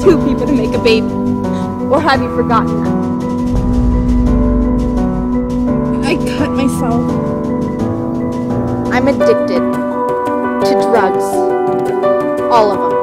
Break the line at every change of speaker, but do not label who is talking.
two people to make a baby. Or have you forgotten that? I cut myself.
I'm addicted to drugs. All of them.